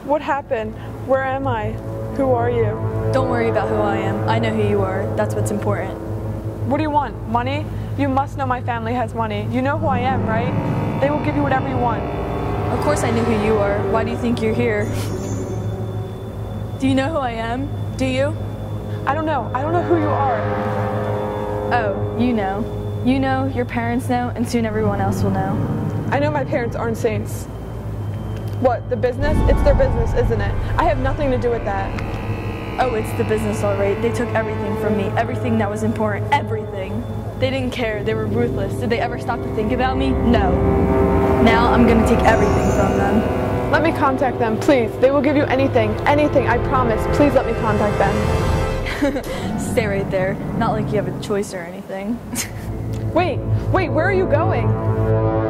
What happened? Where am I? Who are you? Don't worry about who I am. I know who you are. That's what's important. What do you want? Money? You must know my family has money. You know who I am, right? They will give you whatever you want. Of course I know who you are. Why do you think you're here? Do you know who I am? Do you? I don't know. I don't know who you are. Oh, you know. You know, your parents know, and soon everyone else will know. I know my parents aren't saints. What, the business? It's their business, isn't it? I have nothing to do with that. Oh, it's the business, all right. They took everything from me, everything that was important, everything. They didn't care. They were ruthless. Did they ever stop to think about me? No. Now I'm gonna take everything from them. Let me contact them, please. They will give you anything, anything, I promise. Please let me contact them. Stay right there. Not like you have a choice or anything. Wait, where are you going?